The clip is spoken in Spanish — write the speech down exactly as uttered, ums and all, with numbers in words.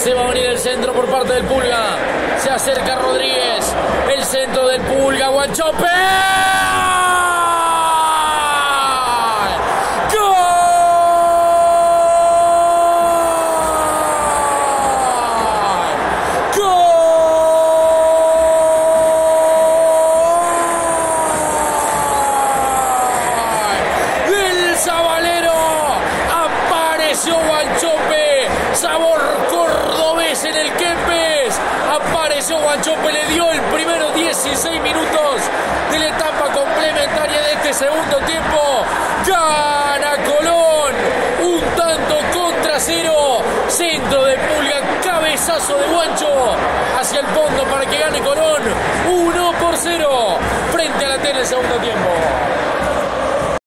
Se va a venir el centro por parte del Pulga. Se acerca Rodríguez. El centro del Pulga. Wanchope. Wanchope, sabor cordobés en el Kempes. Apareció Wanchope, le dio el primero dieciséis minutos de la etapa complementaria de este segundo tiempo. Gana Colón, un tanto contra cero. Centro de Pulga, cabezazo de Guancho hacia el fondo para que gane Colón. uno por cero frente a la T en el segundo tiempo.